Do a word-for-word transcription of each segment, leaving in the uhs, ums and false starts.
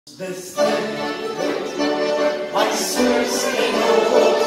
The step my source can hold.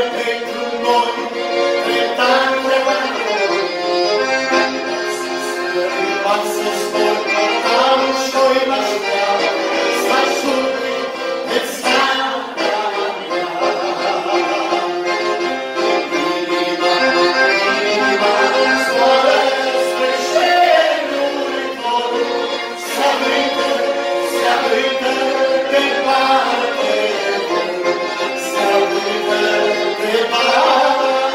pentru noi, dreptate să spor păcatul și-oi naștea, să ajungi de țara mea. Inima, inima, zboară spre cerul tău, se abrită, se abrită departe, se abrită departe.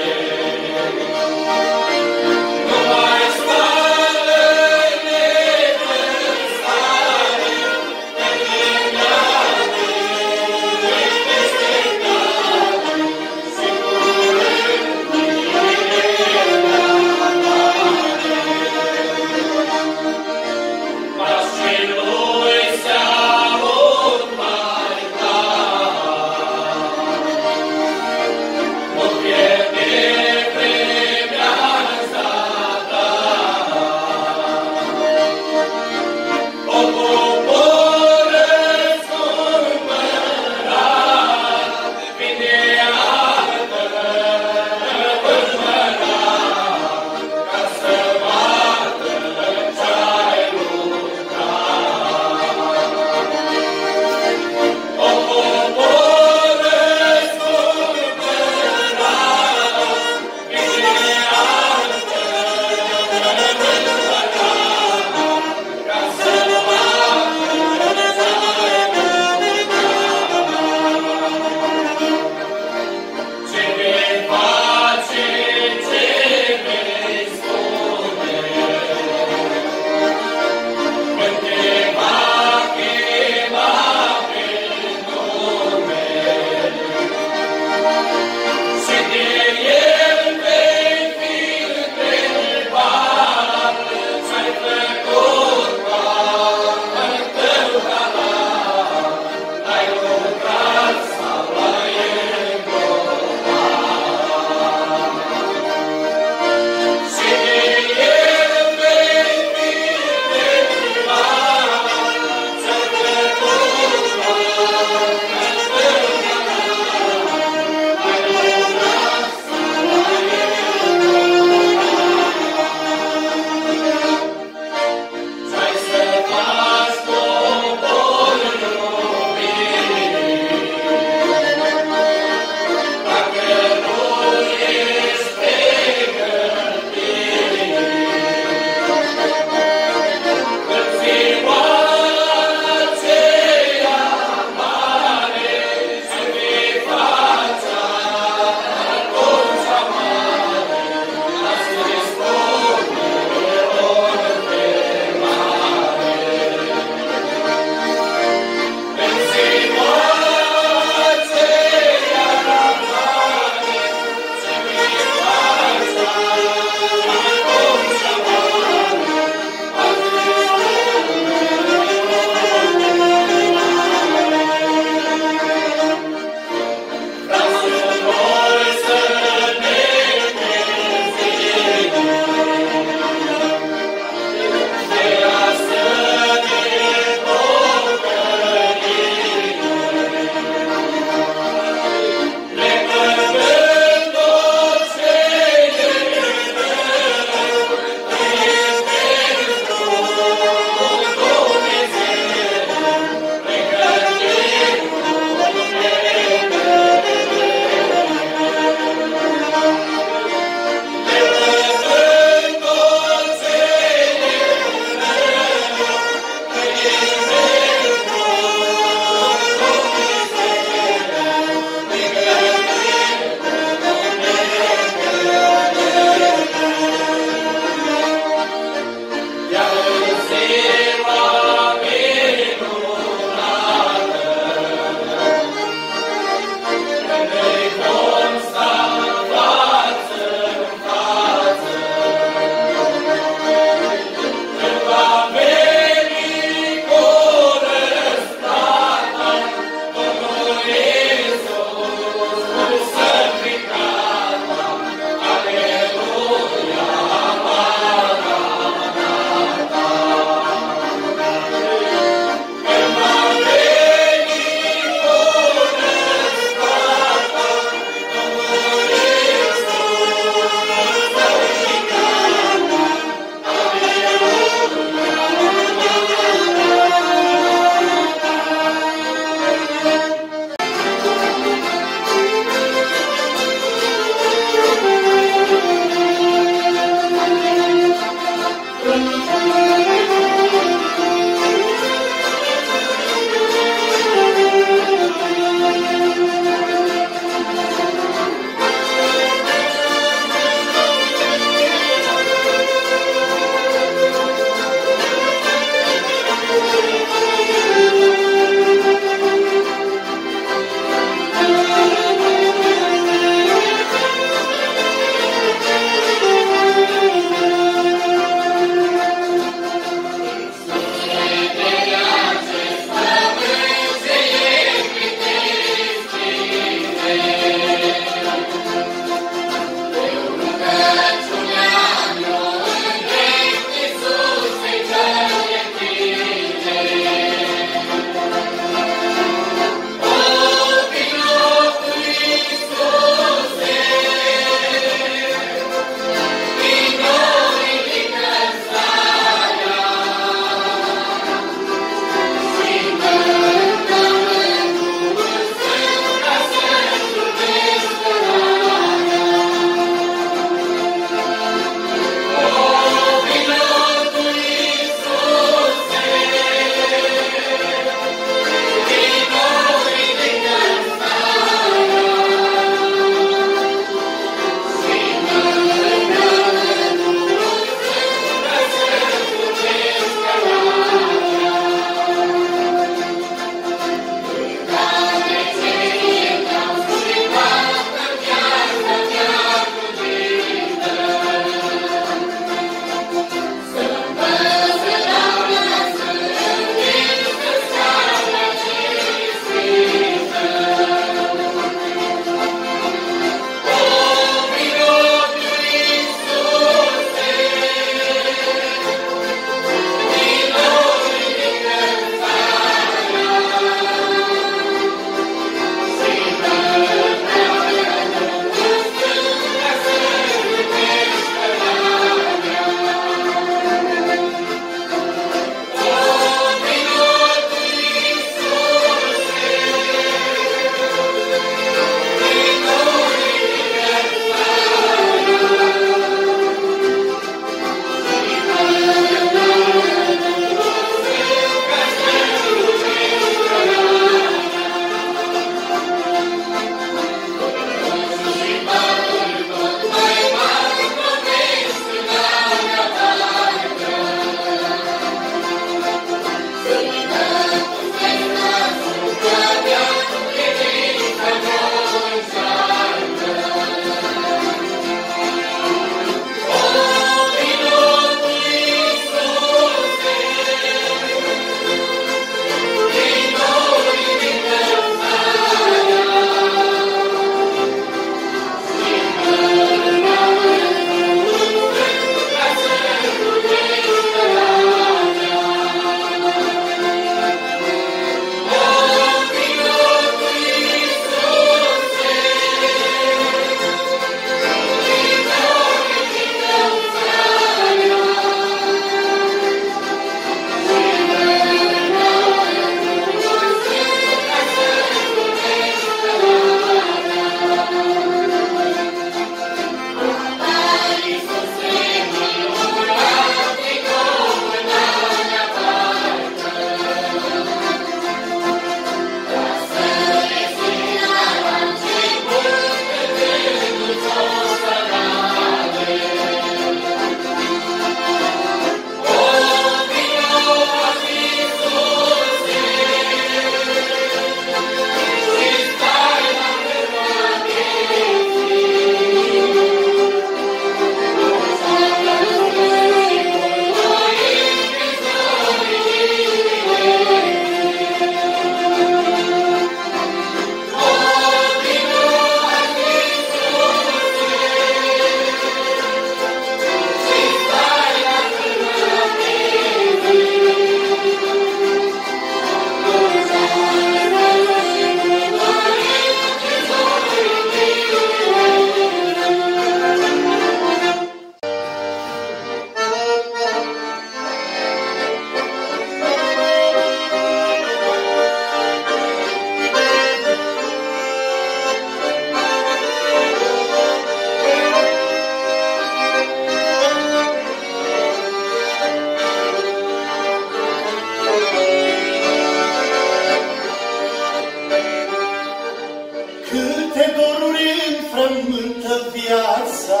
toată viața,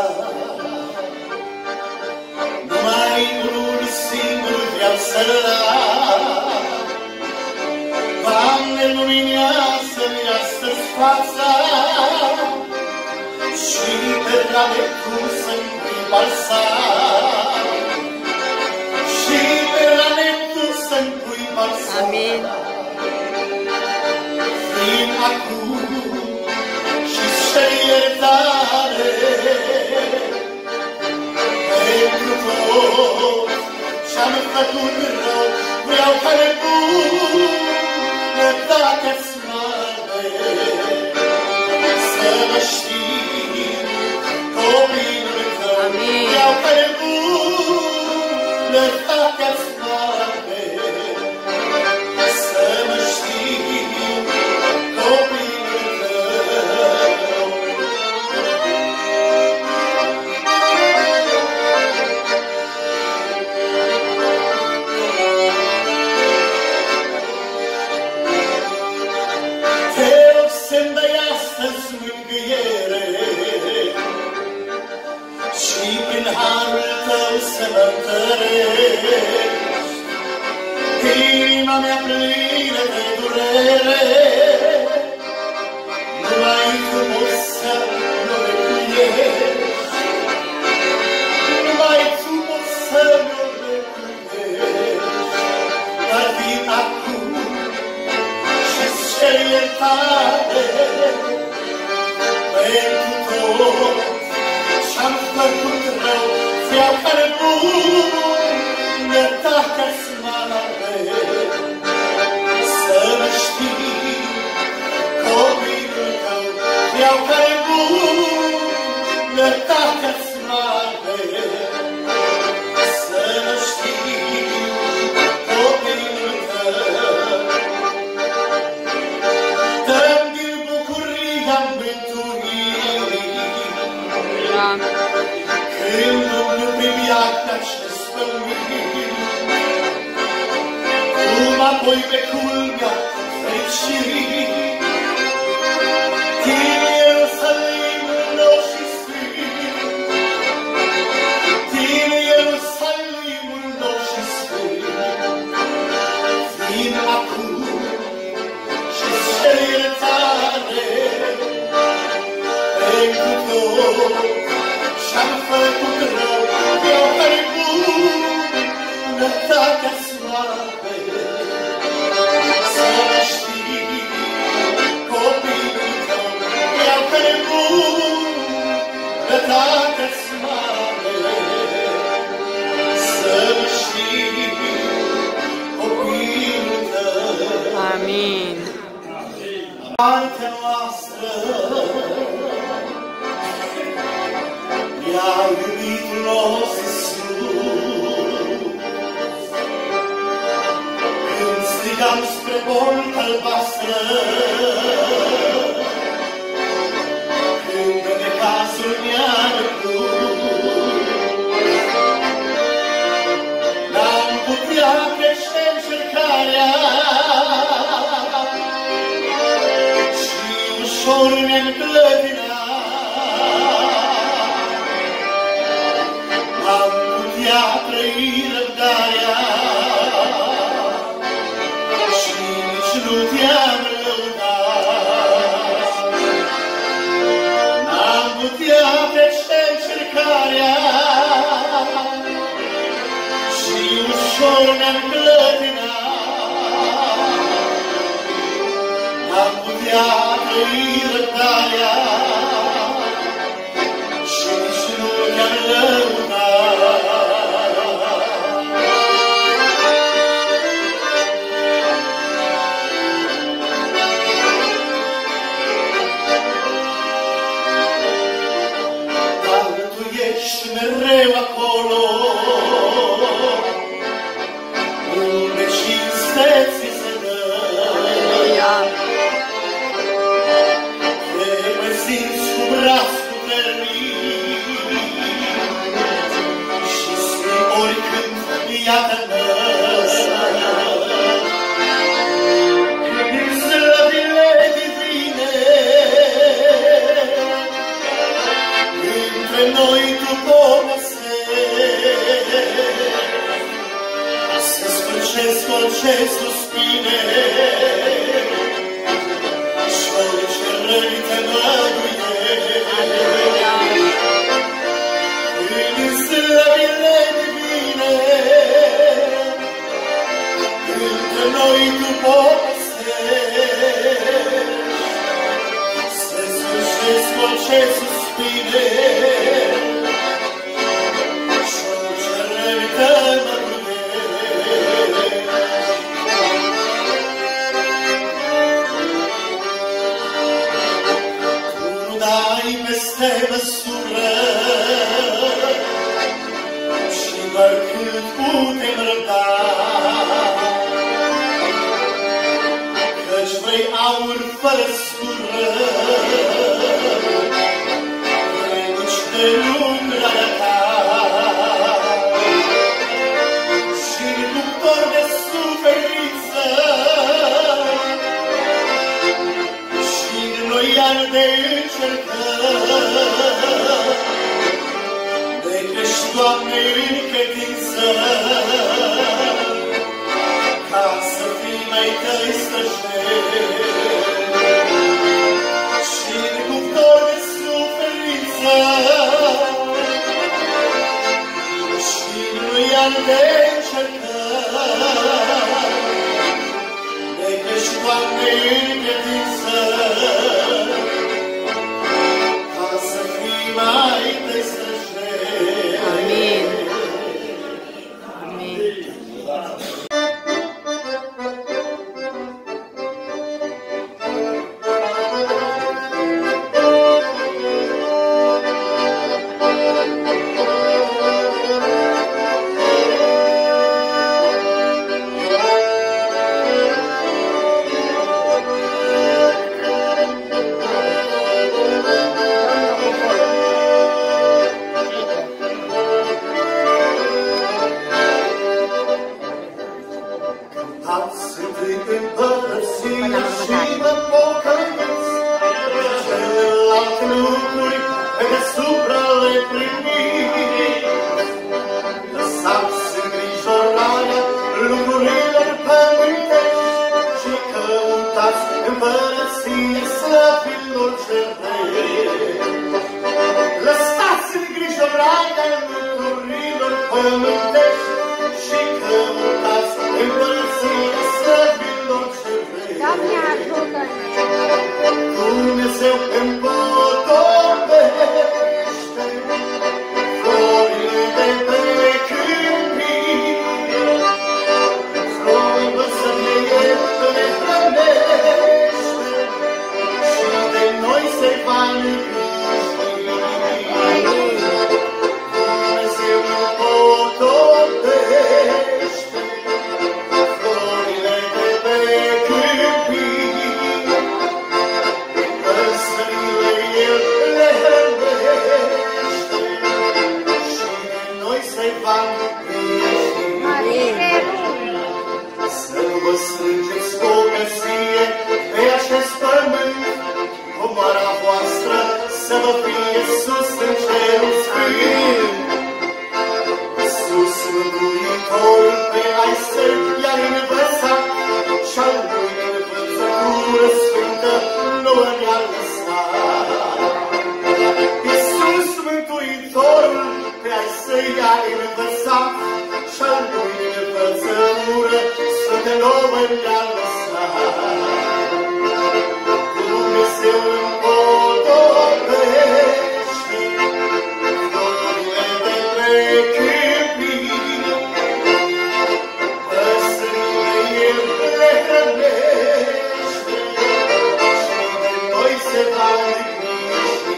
numai unul singur vreau să-l am. Doamne, luminează-mi astăzi fața și pe rane Tu să-mi pui balsam. Și pe rane Tu să-mi pui balsam. Amin. Vin acum și-ți cer iertare pentru tot ce-am făcut rău. Vreau ca nebună, dacă-ți mare, să mă știi copilul tău. Vreau ca nebună, dacă-ți mare, să mă știi copilul tău. Te rog să-mi dai astăzi mângâiere și prin harul Tău să mă întărești. Inima mea plină de durere, numai Tu poți să mă recuiești. Numai Tu poți să mă recuiești. Dar vin acum și-ți cer iertare pentru tot ce-am făcut rău. Vreau ca nebună, dacă-ți mare, să mă știi copilul Tău. Vreau ca nebună, dacă-ți mare, să mă știi copilul Tău. Dă-mi din bucuria mântuirii, când Domnul privia pe acest pământ, cum apoi pe culmea fericirii, din Ierusalimul nou și sfânt, din Ierusalimul nou și sfânt, vin acum și-ți cer iertare pentru tot ce-am făcut rău. Vreau ca nebună, dacă-ți mare, să mă știi copilul Tău. Vreau ca nebună, dacă-ți mare, să mă știi copilul Tău. Amin. Partea noastră i-a iubit nostru Iisus. Când strigam spre bolta albastră, când de necazul mi-a răcut, n-am putea crește încercarea și ușor mi-am clătinat. N-am putea trăi răbdarea și nici nu te-am lăudat. N-am putea trece încercarea și ușor ne-am clătinat. N-am putea trăi răbdarea și nici nu te-am lăudat. Mereu acolo unde cinste ți se dă, se măsură și doar cât putem răbda, căci vrei aur fără scură, vrei nici de lucrarea ta și luptor de suferință și înnoian de încercări, de crești, Doamne, în credință, ca să fii mai tăi străjeri și luptor de suferință și înnoian de încercări, de crești, Doamne, în credință, ca să fii mai tăi străjeri. Amin. Amin. Lăsați îngrijorarea lucrurilor pământești și căutați împărăția slăvilor cerești. Doamne, ajută-ne! Dumnezeu împodobește florile de pe câmpii, flori văsărie le hrănește și de noi se va îngriși. Dumnezeu împodobește florile de pe câmpii, păsările El le hrănește și de noi se va îngriși. Să nu vă strângeți bogăție pe acest pământ, comoara voastră să vă fie sus în cerul sfânt. Sus Mântuitorul pe ai săi i-a învățat și-al lui învățătură sfântă nouă ne-a lăsat. Iisus Mântuitorul pe ai săi i-a învățat și-al lui învățătură sfântă nouă ne-a lăsat. Dumnezeu împodobește florile de pe câmpii, păsările El le hrănește și de noi se va îngriși.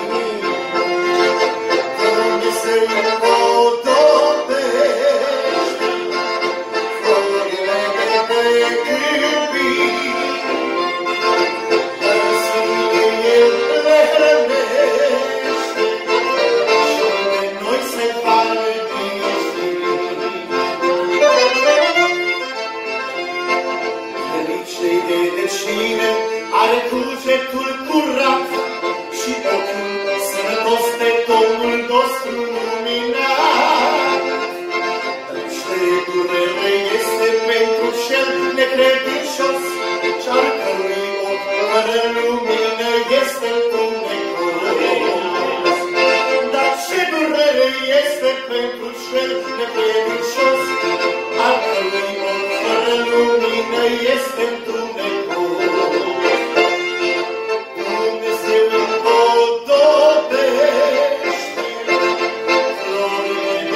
Dumnezeu împodobește florile de pe câmpii, păsările El le hrănește și de noi se va îngriși. Ferice de cine are cugetul curat și ochiul sănătos de Domnul nostru luminat. Căci de durere este pentru cel necredincios, și-al cărui ochi fără lumină este întunecos. Dar ce durere este pentru cel necredincios, al cărui ochi fără lumină este întunecos. Dumnezeu împodobește florile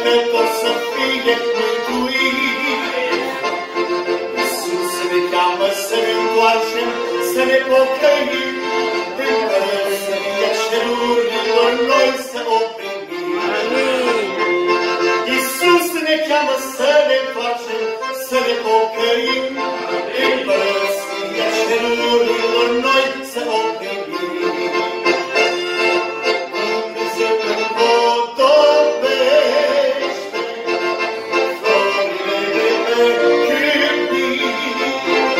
mâine tot să fie mântuit. Iisus ne cheamă să ne întoarcem, să ne pocăim, împărăția cerurilor noi să o primim. Iisus ne cheamă să ne întoarcem, să ne pocăim, împărăția cerurilor noi să o primim. Dumnezeu împodobește florile de pe câmpii,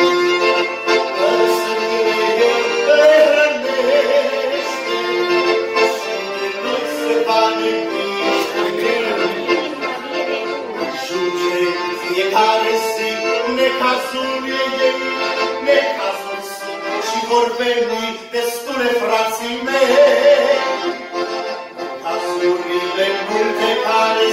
păsările le hrănește și de noi se va năște. Ajunge fiecare zi necazul ei, necazul sunt și vor veni destule frații mei. Necazurile multe care